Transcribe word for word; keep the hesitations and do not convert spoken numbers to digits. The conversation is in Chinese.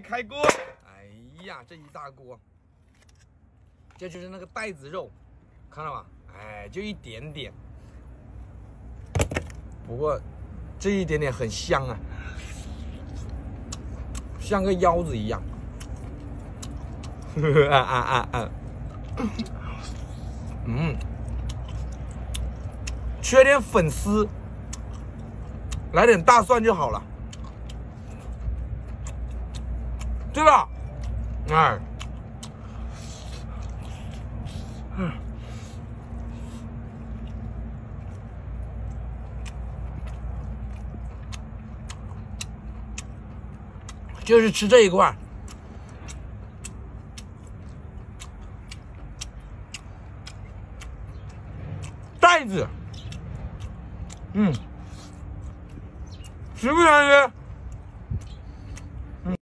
开锅。哎呀，这一大锅，这就是那个带子肉，看到吧？哎，就一点点，不过这一点点很香啊，像个腰子一样。啊啊啊啊！嗯，缺点粉丝，来点大蒜就好了，对吧？哎，嗯，就是吃这一块。袋子，嗯，实不相约。